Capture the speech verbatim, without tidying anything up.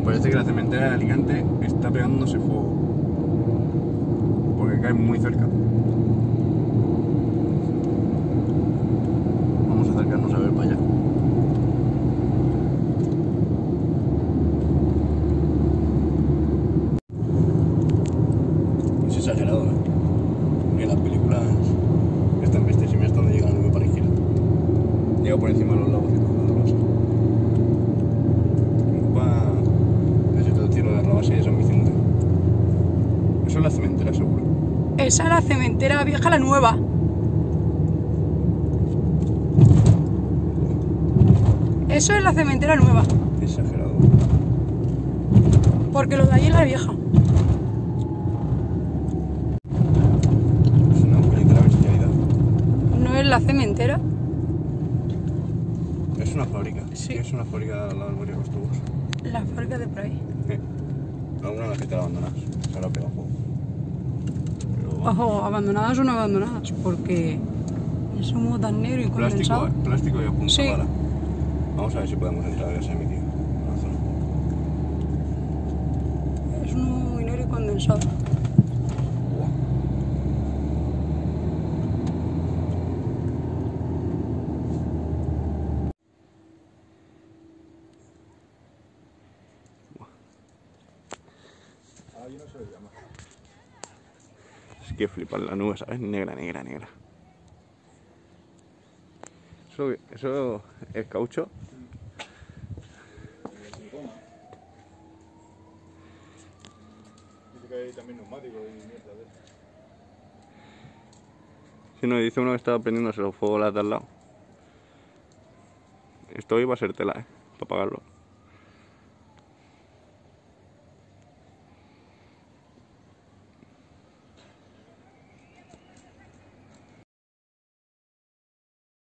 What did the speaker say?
parece que la cementera de Alicante está pegándose fuego. Porque cae muy cerca. Vamos a acercarnos a ver para allá. Es exagerado, ¿eh? Que las películas están vistas y mira hasta donde llega la nube para la izquierda. Llega por encima de los lagos y todo lo demás. Necesito el tiro de Rabasa y de San Vicente. Eso es la cementera, seguro. Esa es la cementera vieja, la nueva. Eso es la cementera nueva. Exagerado. Porque lo de ahí es la vieja. Es una puñetera bestialidad. ¿No es la cementera? Es una fábrica. Sí. Es una fábrica al lado del barrio de los Tubos. La fábrica de por ahí. Sí. Alguna de las que te la abandonas. Se habrá pegado fuego. Pero... Ojo, abandonadas o no abandonadas, porque es humo tan negro y Plástico, condensado. plástico y a punta Sí. bala. Vamos a ver si podemos entrar a ese emitido. A la zona. Es un humo muy negro y condensado. Buah. Ahí no se le llama. Es que flipan la nube, ¿sabes? Negra, negra, negra. Eso, eso es caucho. Dice que hay también neumáticos y mierda de eso. Si no, dice uno que estaba prendiéndose los fuegos la de al lado. Esto iba a ser tela, ¿eh? Para apagarlo.